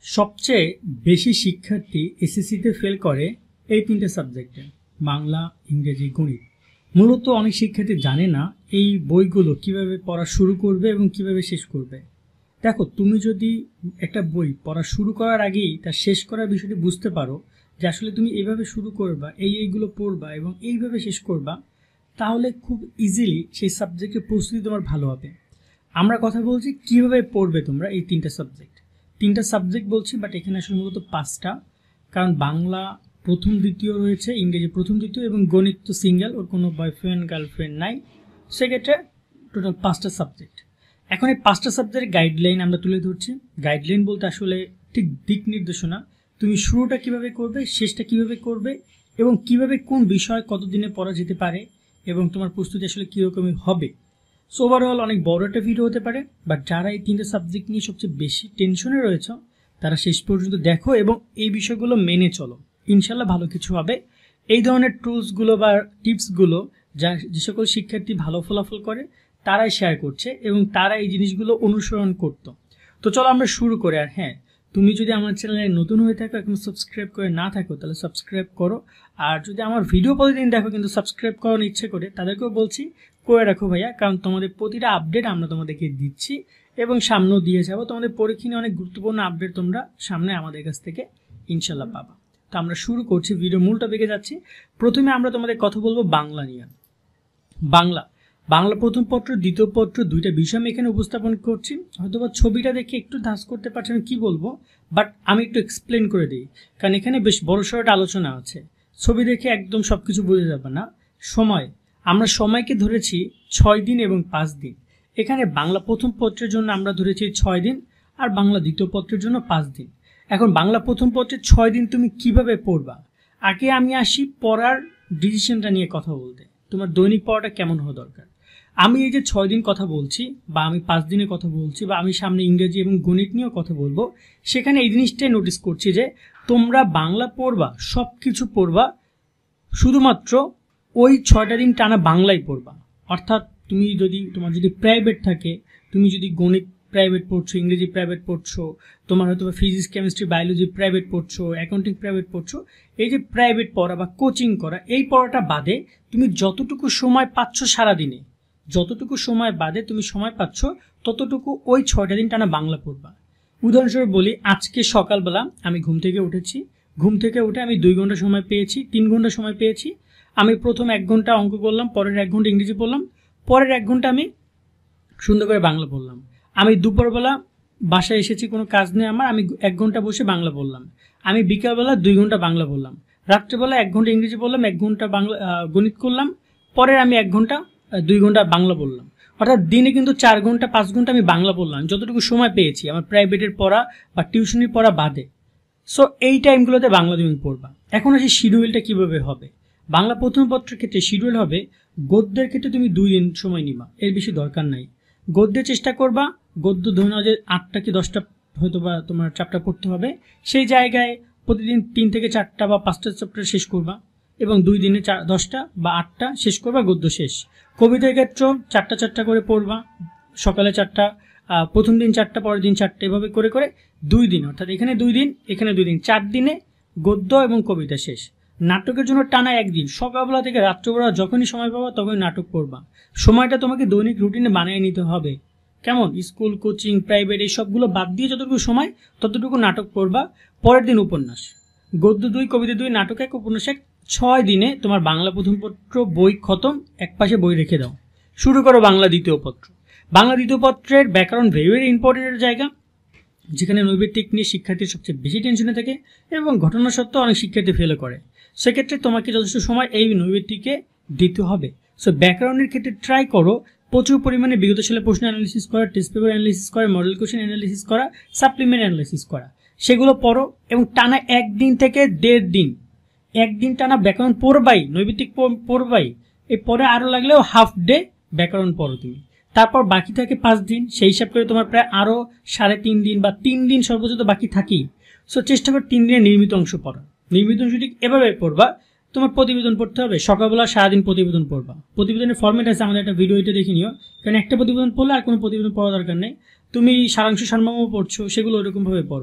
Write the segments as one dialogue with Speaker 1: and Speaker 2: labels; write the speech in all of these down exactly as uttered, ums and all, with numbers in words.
Speaker 1: সবচেয়ে বেশি শিক্ষার্থী এসএসসিতে ফেল করে এই তিনটে সাবজেক্টে, বাংলা, ইংরেজি, গণিত। মূলত অনেক শিক্ষার্থী জানে না এই বইগুলো কিভাবে পড়া শুরু করবে এবং কিভাবে শেষ করবে। দেখো, তুমি যদি একটা বই পড়া শুরু করার আগেই তার শেষ করার বিষয়টি বুঝতে পারো যে আসলে তুমি এইভাবে শুরু করবা, এই এইগুলো পড়বা এবং এইভাবে শেষ করবা, তাহলে খুব ইজিলি সেই সাবজেক্টের প্রস্তুতি তোমার ভালো হবে। আমরা কথা বলছি কিভাবে পড়বে তোমরা এই তিনটা সাবজেক্ট। তিনটা সাবজেক্ট বলছি, বাট এখানে আসলে মূলত পাঁচটা, কারণ বাংলা প্রথম দ্বিতীয় রয়েছে, ইংরেজি প্রথম দ্বিতীয় এবং গণিত তো সিঙ্গেল, ওর কোনো বয়ফ্রেন্ড গার্লফ্রেন্ড নাই, সেক্ষেত্রে টোটাল পাঁচটা সাবজেক্ট। এখন এই পাঁচটা সাবজেক্টের গাইডলাইন আমরা তুলে ধরছি। গাইডলাইন বলতে আসলে ঠিক দিক নির্দেশনা, তুমি শুরুটা কিভাবে করবে, শেষটা কিভাবে করবে এবং কিভাবে কোন বিষয় কতদিনে পড়া যেতে পারে এবং তোমার প্রস্তুতি আসলে কীরকমই হবে। সো ওভারঅল অনেক বড় একটা ভিডিও হতে পারে, বাট যারা এই তিনটে সাবজেক্ট নিয়ে সবচেয়ে বেশি টেনশনে রয়েছে তারা শেষ পর্যন্ত দেখো এবং এই বিষয়গুলো মেনে চলো, ইনশাল্লাহ ভালো কিছু হবে। এই ধরনের টুলসগুলো বা টিপসগুলো যা যে সকল শিক্ষার্থী ভালো ফলাফল করে তারাই শেয়ার করছে এবং তারা এই জিনিসগুলো অনুসরণ করতো। তো চলো আমরা শুরু করি। আর হ্যাঁ, তুমি যদি আমার চ্যানেলে নতুন হয়ে থাকো, এখন সাবস্ক্রাইব করে না থাকো, তাহলে সাবস্ক্রাইব করো। আর যদি আমার ভিডিও প্রতিদিন দেখো কিন্তু সাবস্ক্রাইব করার ইচ্ছে করে, তাদেরকেও বলছি করে রাখো ভাইয়া, কারণ তোমাদের প্রতিটা আপডেট আমরা তোমাদেরকে দিচ্ছি এবং সামনেও দিয়ে যাবো। তোমাদের পরীক্ষা নিয়ে অনেক গুরুত্বপূর্ণ আপডেট তোমরা সামনে আমাদের কাছ থেকে ইনশাল্লাহ পাবা। তো আমরা শুরু করছি, ভিডিও মূল টপিকে যাচ্ছি। প্রথমে আমরা তোমাদের কথা বলবো বাংলা নিয়ে। বাংলা বাংলা প্রথম পত্র, দ্বিতীয় পত্র, দুইটা বিষয় আমি এখানে উপস্থাপন করছি। হয়তো বা ছবিটা দেখে একটু ধাস করতে পারছেন কি বলবো, বাট আমি একটু এক্সপ্লেন করে দিই, কারণ এখানে বেশ বড়সড় একটা আলোচনা আছে। ছবি দেখে একদম সব কিছু বোঝা যাবে না। সময়, আমরা সময়কে ধরেছি ছয় দিন এবং পাঁচ দিন। এখানে বাংলা প্রথম পত্রের জন্য আমরা ধরেছি ছয় দিন আর বাংলা দ্বিতীয় পত্রের জন্য পাঁচ দিন। এখন বাংলা প্রথম পত্রের ছয় দিন তুমি কিভাবে পড়বা, আগে আমি আসি পড়ার ডিসিশনটা নিয়ে কথা বলতে। তোমার দৈনিক পড়াটা কেমন হওয়া দরকার। আমি এই যে ছয় দিন কথা বলছি বা আমি পাঁচ দিনের কথা বলছি বা আমি সামনে ইংরেজি এবং গণিত নিয়েও কথা বলবো, সেখানে এই জিনিসটাই নোটিস করছি যে তোমরা বাংলা পড়বা, সব কিছু পড়বা, শুধুমাত্র ওই ছয়টা দিন টানা বাংলায় পড়বা। অর্থাৎ তুমি যদি তোমার যদি প্রাইভেট থাকে, তুমি যদি গণিত প্রাইভেট পড়ছো, ইংরেজি প্রাইভেট পড়ছো, তোমার হয়তো ফিজিক্স, কেমিস্ট্রি, বায়োলজি প্রাইভেট পড়ছো, অ্যাকাউন্টিং প্রাইভেট পড়ছো, এই যে প্রাইভেট পড়া বা কোচিং করা, এই পড়াটা বাদে তুমি যতটুকু সময় পাচ্ছ সারাদিনে, যতটুকু সময় বাদে তুমি সময় পাচ্ছ ততটুকু ওই ছয়টা দিন টানা বাংলা পড়বা। উদাহরণস্বরূপ বলি, আজকে সকালবেলা আমি ঘুম থেকে উঠেছি, ঘুম থেকে উঠে আমি দুই ঘন্টা সময় পেয়েছি, তিন ঘন্টা সময় পেয়েছি। আমি প্রথম এক ঘন্টা অঙ্ক করলাম, পরের এক ঘন্টা ইংরেজি পড়লাম, পরের এক ঘন্টা আমি সুন্দর করে বাংলা পড়লাম। আমি দুপুরবেলা বাসায় এসেছি, কোনো কাজ নেই আমার, আমি এক ঘন্টা বসে বাংলা পড়লাম। আমি বিকালবেলা দুই ঘন্টা বাংলা পড়লাম, রাত্রেবেলা এক ঘন্টা ইংরেজি পড়লাম, এক ঘন্টা বাংলা গণিত করলাম, পরের আমি এক ঘন্টা দুই ঘন্টা বাংলা পড়লাম। অর্থাৎ দিনে কিন্তু চার ঘন্টা পাঁচ ঘন্টা আমি বাংলা পড়লাম, যতটুকু সময় পেয়েছি আমার প্রাইভেটের পড়া বা টিউশনির পড়া বাদে। সো এই টাইমগুলোতে বাংলা তুমি পড়বা। এখন আসি শিডিউলটা কিভাবে হবে। বাংলা প্রথম পত্রের ক্ষেত্রে শিডিউল হবে, গদ্যের ক্ষেত্রে তুমি দুই দিন সময় নিবা, এর বেশি দরকার নাই। গদ্যে চেষ্টা করবা, গদ্য ধরে নাও যে আটটা কি দশটা হয়তো বা তোমার চ্যাপ্টার পড়তে হবে, সেই জায়গায় প্রতিদিন তিন থেকে চারটা বা পাঁচটা চ্যাপ্টার শেষ করবা এবং দুই দিনে চার দশটা বা আটটা শেষ করবা, গদ্য শেষ। কবিতার ক্ষেত্রেও চারটা চারটা করে পড়বা, সকালে চারটা, প্রথম দিন চারটা, পরের দিন চারটা, এভাবে করে করে দুই দিন, অর্থাৎ এখানে দুই দিন এখানে দুই দিন, চার দিনে গদ্য এবং কবিতা শেষ। নাটকের জন্য টানা একদিন, সকালবেলা থেকে রাত্রবেলা যখনই সময় পাবা তখনই নাটক পড়বা। সময়টা তোমাকে দৈনিক রুটিনে বানিয়ে নিতে হবে, কেমন, স্কুল, কোচিং, প্রাইভেট এই সবগুলো বাদ দিয়ে যতটুকু সময় ততটুকু নাটক পড়বা। পরের দিন উপন্যাস, গদ্য দুই, কবিতা দুই, নাটক এক, উপন্যাস এক। ছয় দিনে তোমার বাংলা প্রথম পত্র বই খতম, এক পাশে বই রেখে দাও, শুরু করো বাংলা দ্বিতীয় পত্র। বাংলা দ্বিতীয় পত্রের ব্যাকরণ ভেরি ভেরি ইম্পর্টেন্টের জায়গা, যেখানে নৈবেদিক নিয়ে শিক্ষার্থীর সবচেয়ে বেশি টেনশনে থাকে এবং ঘটনা সত্ত্বেও অনেক শিক্ষার্থী ফেল করে। সেক্ষেত্রে তোমাকে যথেষ্ট সময় এই নৈবেদিকে দিতে হবে। সো ব্যাকরণের ক্ষেত্রে ট্রাই করো প্রচুর পরিমাণে বিগত সালে প্রশ্ন অ্যানালিসিস করা, টেস্ট পেপার অ্যানালিসিস করা, মডেল কোশ্চেন অ্যানালিসিস করা, সাপ্লিমেন্ট অ্যানালিসিস করা, সেগুলো পড়ো এবং টানা একদিন থেকে দেড় দিন, একদিন টানা ব্যাকরণ পড়বাই, নৈবেদিক পড়বাই। এই পরে আরও লাগলেও হাফ ডে ব্যাকরণ পড়ো তুমি। তারপর বাকি থাকে পাঁচ দিন, সেই হিসাব করে তোমার প্রায় আরও সাড়ে তিন দিন বা তিন দিন সর্বোচ্চ তো বাকি থাকি। সো চেষ্টা করো তিন দিনের নির্মিত অংশ পড়া। নির্মিত অংশটি এভাবে পড়বা, তোমার প্রতিবেদন পড়তে হবে, সকালবেলা সারাদিন প্রতিবেদন পড়বা। প্রতিবেদনের ফর্মেট আছে, আমাদের একটা ভিডিও এটা দেখে নিও, কারণ একটা প্রতিবেদন পড়লে আর কোনো প্রতিবেদন পড়া দরকার নেই। তুমি সারাংশ সারমর্ম পড়ছো, সেগুলো ওইরকমভাবে পড়ো।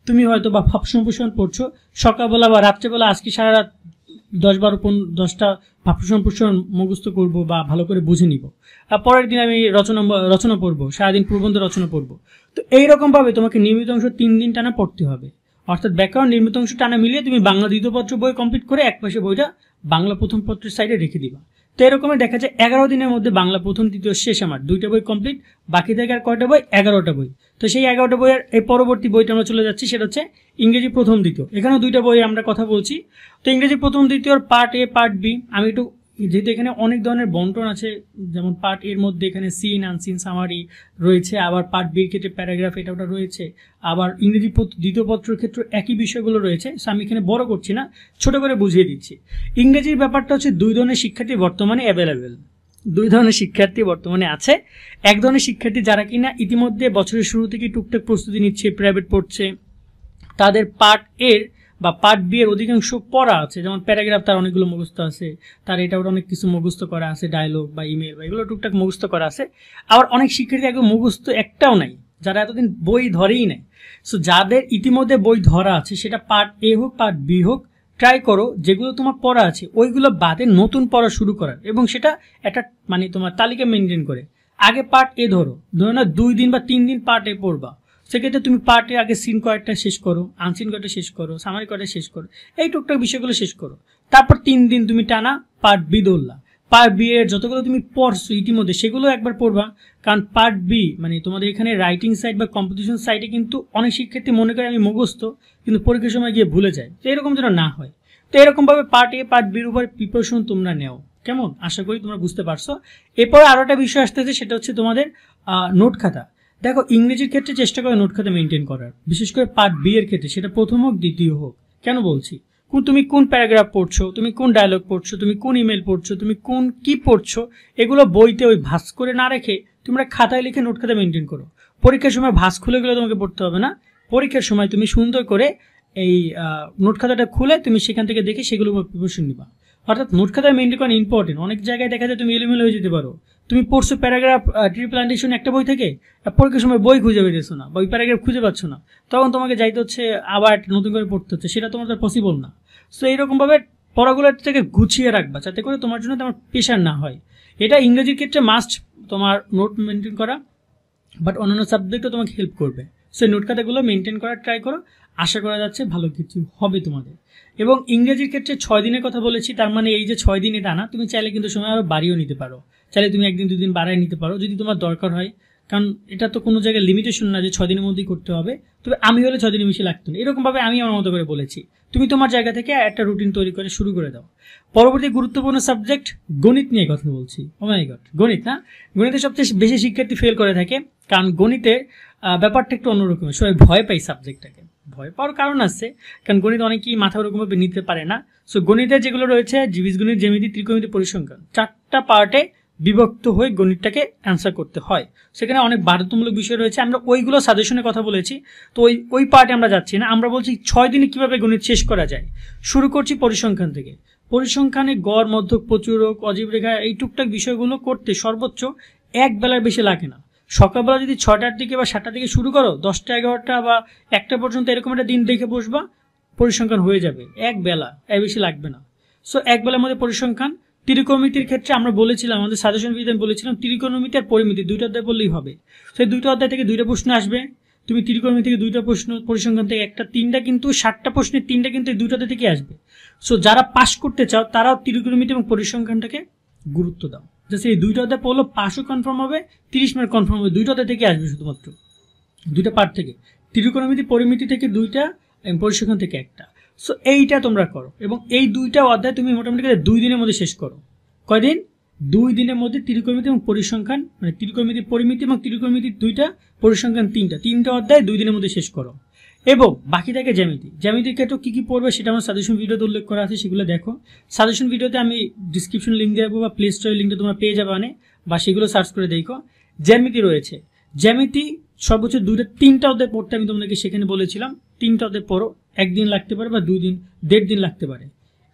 Speaker 1: তুমি হয়তো বা ভাব সম্প্রসারণ পড়ছো সকালবেলা বা রাত্রেবেলা, আজকে সারা রাত দশ বারো পনেরো দশটা ভাব সম্প্রসারণ মুখস্থ করবো বা ভালো করে বুঝে নিব, আর পরের দিন আমি রচনা রচনা পড়বো, সারাদিন প্রবন্ধ রচনা পড়বো। তো এইরকমভাবে তোমাকে নির্মিত অংশ তিন দিন টানা পড়তে হবে, অর্থাৎ ব্যাকরণ নির্মিত অংশ টানা মিলিয়ে তুমি বাংলা দ্বিতীয় পত্র বই কমপ্লিট করে এক পাশে বইটা বাংলা প্রথম পত্রের সাইডে রেখে দিবা। তো এরকমই দেখা যায় এগারো দিনের মধ্যে বাংলা প্রথম তৃতীয় শেষ, আমার দুইটা বই কমপ্লিট, বাকি থাকে আর কয়টা বই? এগারোটা বই। তো সেই এগারোটা বইয়ের এই পরবর্তী বইটা আমরা চলে যাচ্ছি, সেটা হচ্ছে ইংরেজি প্রথম দ্বিতীয়। এখানেও দুইটা বই আমরা কথা বলছি। তো ইংরেজি প্রথম দ্বিতীয়র পার্ট এ পার্ট বি, আমি একটু যেহেতু এখানে অনেক ধরনের বন্টন আছে, যেমন পার্ট এর মধ্যে এখানে সিন আনসিন সামারি রয়েছে, আবার পার্ট বির ক্ষেত্রে প্যারাগ্রাফ এটা ওটা রয়েছে, আবার ইংরেজি দ্বিতীয় পত্রের ক্ষেত্রে একই বিষয়গুলো রয়েছে। সো আমি এখানে বড় করছি না, ছোট করে বুঝিয়ে দিচ্ছি। ইংরেজির ব্যাপারটা হচ্ছে দুই ধরনের শিক্ষার্থী বর্তমানে অ্যাভেলেবেল, দুই ধরনের শিক্ষার্থী বর্তমানে আছে। এক ধরনের শিক্ষার্থী যারা কিনা ইতিমধ্যে বছরের শুরু থেকে টুকটাক প্রস্তুতি নিচ্ছে, প্রাইভেট পড়ছে, তাদের পার্ট এর বা পার্ট বি এর অধিকাংশ পড়া আছে, যেমন প্যারাগ্রাফ তার অনেকগুলো মুখস্থ আছে, তার এটা ওটা অনেক কিছু মুখস্থ করা আছে, ডায়লগ বা ইমেল বা এগুলো টুকটাক মুখস্থ করা আছে। আবার অনেক শিক্ষার্থী একদম মুখস্থ একটাও নাই, যারা এতদিন বই ধরেই নেয়। সো যাদের ইতিমধ্যে বই ধরা আছে, সেটা পার্ট এ হোক পার্ট বি হোক, ট্রাই করো যেগুলো তোমার পড়া আছে ওইগুলো বাদে নতুন পড়া শুরু করার, এবং সেটা একটা মানে তোমার তালিকা মেনটেন করে। আগে পার্ট এ ধরো, ধরো না দুই দিন বা তিন দিন পার্ট এ পড়বা, সেক্ষেত্রে তুমি পার্টে আগে সিন কয়েকটা শেষ করো, আনসিন কয়েকটা শেষ করো, সামারি কয়েকটা শেষ করো, এই টুকটাক বিষয়গুলো শেষ করো। তারপর তিন দিন তুমি টানা পার্ট বি ধরলা, পার্ট বি এর যতগুলো তুমি পড়ছো ইতিমধ্যে সেগুলো একবার পড়বা। কারণ পার্ট বি মানে তোমাদের এখানে রাইটিং সাইড বা কম্পোজিশন সাইডে কিন্তু অনেক শিক্ষার্থী মনে করে আমি মুখস্থ, কিন্তু পরীক্ষার সময় গিয়ে ভুলে যায়। তো এরকম যেন না হয়, তো এরকমভাবে পার্ট এ পার্ট বির উপর প্রিপারেশন তোমরা নেও। কেমন? আশা করি তোমরা বুঝতে পারছো। এরপর আরো একটা বিষয় আসতেছে, সেটা হচ্ছে তোমাদের নোট খাতা। দেখো ইংরেজির ক্ষেত্রে চেষ্টা করে নোট খাতা মেনটেন করার, বিশেষ করে পার্ট বি এর ক্ষেত্রে, সেটা প্রথম হোক দ্বিতীয় হোক। কেন বলছি? কোন তুমি কোন প্যারাগ্রাফ পড়ছো, তুমি কোন ডায়লগ পড়ছো, তুমি কোন ইমেল পড়ছো, তুমি কোন কি পড়ছো, এগুলো বইতে ওই ভাস করে না রেখে তোমরা খাতায় লিখে নোট খাতা মেনটেন করো। পরীক্ষার সময় ভাস খুলে গেলে তোমাকে পড়তে হবে না, পরীক্ষার সময় তুমি সুন্দর করে এই নোট খাতাটা খুলে তুমি সেখান থেকে দেখে সেগুলো প্রিপারেশন নিবা। অর্থাৎ নোট খাতা মেনটেন করা ইম্পর্টেন্ট। অনেক জায়গায় দেখা যায় তুমি এলোমেলো হয়ে যেতে পারো, তুমি পড়ছো প্যারাগ্রাফ ট্রি প্লান্টেশন একটা বই থেকে, পরীক্ষার সময় বই খুঁজে পেতেছো না বা ওই প্যারাগ্রাফ খুঁজে পাচ্ছ না, তখন তোমাকে যাইতে হচ্ছে আবার নতুন করে পড়তে হচ্ছে, সেটা তোমার তো পসিবল না। সো এইরকমভাবে পড়াগুলোর থেকে গুছিয়ে রাখবা, যাতে করে তোমার জন্য তোমার প্রেশার না হয়। এটা ইংরেজির ক্ষেত্রে মাস্ট তোমার নোট মেনটেন করা, বাট অন্যান্য সাবজেক্টও তোমাকে হেল্প করবে। সো নোট খাতাগুলো মেনটেন করার ট্রাই করো, আশা করা যাচ্ছে ভালো কিছু হবে তোমাদের। এবং ইংরেজির ক্ষেত্রে ছয় দিনের কথা বলেছি, তার মানে এই যে ছয় দিন এটা না, তুমি চাইলে কিন্তু সময় আরও বাড়িয়েও নিতে পারো, চাইলে তুমি একদিন দুদিন বাড়াই নিতে পারো যদি তোমার দরকার হয়। কারণ এটা তো কোনো জায়গায় লিমিটেশন না যে ছয় দিনের মধ্যেই করতে হবে। তবে আমি হলে ছয় দিনের বেশি লাগতো না, এরকমভাবে আমি আমার মতো করে বলেছি। তুমি তোমার জায়গা থেকে একটা রুটিন তৈরি করে শুরু করে দাও। পরবর্তী গুরুত্বপূর্ণ সাবজেক্ট গণিত নিয়ে কথা বলছি। ও মাই গড, গণিত না, গণিতে সবচেয়ে বেশি শিক্ষার্থী ফেল করে থাকে, কারণ গণিতের ব্যাপারটা একটু অন্যরকম। সবাই ভয় পাই সাবজেক্টটাকে, ভয় পাওয়ার কারণ আছে, কারণ গণিত অনেকেই মাথা ওরকমভাবে নিতে পারে না। সো গণিতের যেগুলো রয়েছে বীজগণিত, জ্যামিতি, ত্রিকোণমিতি, পরিসংখ্যান, চারটা পার্টে বিভক্ত হয়ে গণিতটাকে অ্যান্সার করতে হয়। সেখানে অনেক বাধ্যতামূলক বিষয় রয়েছে, আমরা ওইগুলো সাজেশনের কথা বলেছি। তো ওই ওই পার্টে আমরা যাচ্ছি না, আমরা বলছি ছয় দিনে কিভাবে গণিত শেষ করা যায়। শুরু করছি পরিসংখ্যান থেকে। পরিসংখ্যানে গড়, মধ্যক, প্রচুরক, অজীব রেখা, এই টুকটাক বিষয়গুলো করতে সর্বোচ্চ এক বেলার বেশি লাগে না। সকালবেলা যদি ছটার দিকে বা সাতটার দিকে শুরু করো, দশটা এগারোটা বা একটা পর্যন্ত এরকম একটা দিন দেখে বসবা, পরিসংখ্যান হয়ে যাবে এক বেলা, এর বেশি লাগবে না। সো এক বেলার মধ্যে পরিসংখ্যান। ত্রিকোণমিতির ক্ষেত্রে আমরা বলেছিলাম, আমাদের সাজেশন ভিডিওতে আমি বলেছিলাম ত্রিকোণমিতি আর পরিমিতি দুইটা অধ্যায় বললেই হবে। সেই দুইটা অধ্যায় থেকে দুইটা প্রশ্ন আসবে, তুমি ত্রিকোণমিতি থেকে দুইটা প্রশ্ন, পরিসংখ্যান থেকে একটা, তিনটা কিন্তু ষাটটা প্রশ্নের তিনটা কিন্তু এই দুইটাতে থেকে আসবে। সো যারা পাস করতে চাও তারাও ত্রিকোণমিতি এবং পরিসংখ্যানটাকে গুরুত্ব দাও, জাস্ট এই দুইটা অধ্যায় পড়লো পাসও কনফার্ম হবে, তিরিশ মার্ক কনফার্ম হবে, দুইটা অধ্যায় থেকে আসবে শুধুমাত্র, দুইটা পার্ট থেকে, ত্রিকোণমিতি পরিমিতি থেকে দুইটা, পরিসংখ্যান থেকে একটা। সো এইটা তোমরা করো, এবং এই দুইটা অধ্যায় তুমি মোটামুটি দুই দিনের মধ্যে শেষ করো। কয়দিন? দুই দিনের মধ্যে ত্রিকোণমিতি এবং পরিসংখ্যান, মানে ত্রিকোণমিতি পরিমিতি এবং ত্রিকোণমিতি দুইটা, পরিসংখ্যান তিনটা, তিনটা অধ্যায় দুই দিনের মধ্যে শেষ করো। এবং বাকি থাকে জ্যামিতি। জ্যামিতির ক্ষেত্রে কী কী পড়বে সেটা আমার সাজেশন ভিডিওতে উল্লেখ করা আছে, সেগুলো দেখো। সাজেশন ভিডিওতে আমি ডিসক্রিপশন লিঙ্ক দেবো বা প্লে স্টোরের লিঙ্কটা তোমরা পেয়ে যাবে, মানে বা সেগুলো সার্চ করে দেখো। জ্যামিতি রয়েছে, জ্যামিতি সর্বোচ্চ দুইটা তিনটা অধ্যায় পড়তে আমি তোমাদেরকে সেখানে বলেছিলাম, তিনটা অধ্যায় পড়ো, একদিন লাগতে পারে বা দুই দিন দেড় দিন লাগতে পারে।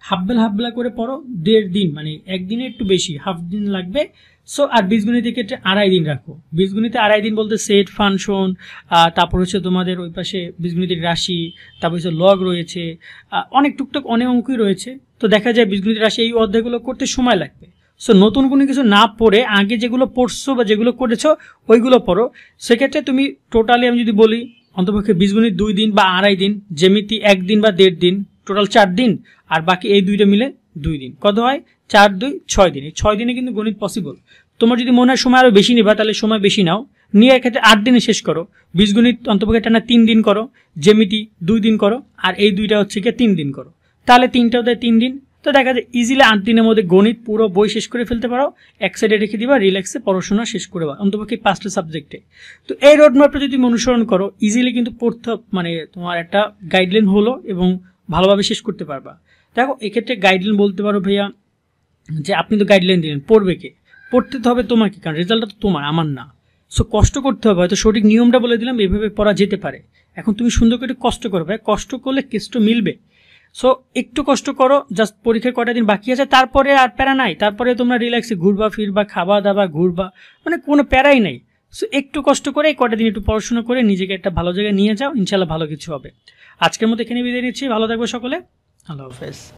Speaker 1: হাফবেলা হাফবেলা করে পড়ো, দেড় দিন মানে একদিনে একটু বেশি, হাফ দিন লাগবে। সো আর বীজগণিতের ক্ষেত্রে আড়াই দিন রাখো। বীজগণিতে আড়াই দিন বলতে সেট, ফাংশন, তারপর হচ্ছে তোমাদের ওই পাশে বীজগণিতের রাশি, তারপর হচ্ছে লগ রয়েছে, অনেক টুকটাক অনেক অঙ্কই রয়েছে। তো দেখা যায় বীজগণিতের রাশি এই অধ্যায়গুলো করতে সময় লাগবে। সো নতুন কোনো কিছু না পড়ে আগে যেগুলো পড়ছো বা যেগুলো করেছো ওইগুলো পড়ো। সেক্ষেত্রে তুমি টোটালি আমি যদি বলি অন্তপক্ষে বীজগণিত দুই দিন বা আড়াই দিন, জ্যামিতি একদিন বা দেড় দিন, টোটাল চার দিন, আর বাকি এই দুইটা মিলে দুই দিন। কত হয়? চার দুই ছয় দিন। এই ছয় দিনে কিন্তু গণিত পসিবল। তোমার যদি মনে হয় সময় আরও বেশি নিবা তাহলে সময় বেশি নাও, নিয়ে এক্ষেত্রে আট দিনে শেষ করো। বীজগণিত অন্তপক্ষে টানা তিন দিন করো, জ্যামিতি দুই দিন করো, আর এই দুইটা হচ্ছে গিয়ে তিন দিন করো, তাহলে তিনটাও দেয় তিন দিন। তো দেখা যায় ইজিলি আট দিনের মধ্যে গণিত পুরো বই শেষ করে ফেলতে পারো, এক সাইডে রেখে দিবা, রিল্যাক্সে পড়াশোনা শেষ করে বা অন্তপক্ষে পাঁচটা সাবজেক্টে। তো এই রোড ম্যাপটা যদি তুমি অনুসরণ করো ইজিলি কিন্তু পড়তে মানে তোমার একটা গাইডলাইন হলো এবং ভালোভাবে শেষ করতে পারবা। দেখো এক্ষেত্রে গাইডলাইন বলতে পারো ভাইয়া যে আপনি তো গাইডলাইন দিলেন, পড়বে কে? পড়তে তো হবে তোমাকে, কারণ রেজাল্টটা তো তোমার, আমার না। সো কষ্ট করতে হবে, হয়তো সঠিক নিয়মটা বলে দিলাম, এভাবে পড়া যেতে পারে। এখন তুমি সুন্দর করে কষ্ট করবে, কষ্ট করলে কেষ্ট মিলবে। সো একটু কষ্ট করো, জাস্ট পরীক্ষার কটা দিন বাকি আছে, তারপরে আর প্যারা নাই, তারপরে তোমরা রিল্যাক্সে ঘুরবা ফিরবা, খাওয়া দাওয়া, ঘুরবা, মানে কোনো প্যারাই নাই। সো একটু কষ্ট করে এই কটা দিন একটু পড়াশোনা করে নিজেকে একটা ভালো জায়গায় নিয়ে যাও, ইনশাল্লাহ ভালো কিছু হবে। আজকের মতো এখানে বিদায় নিচ্ছি, ভালো থাকবে সকলে, আল্লাহ হাফেজ।